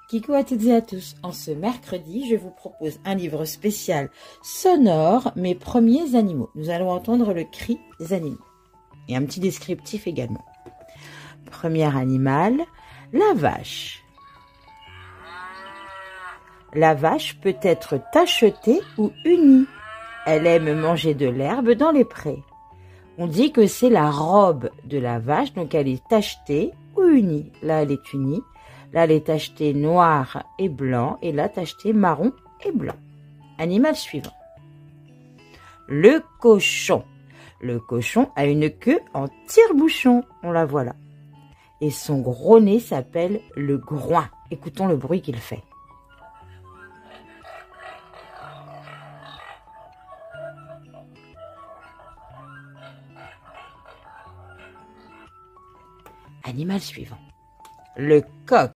Kikou à toutes et à tous. En ce mercredi, je vous propose un livre spécial sonore, Mes premiers animaux. Nous allons entendre le cri des animaux. Et un petit descriptif également. Premier animal, la vache. La vache peut être tachetée ou unie. Elle aime manger de l'herbe dans les prés. On dit que c'est la robe de la vache, donc elle est tachetée ou unie. Là, elle est unie. Là, elle est tachetée noir et blanc. Et là, tachetée marron et blanc. Animal suivant. Le cochon. Le cochon a une queue en tire-bouchon. On la voit là. Et son gros nez s'appelle le groin. Écoutons le bruit qu'il fait. Animal suivant. Le coq.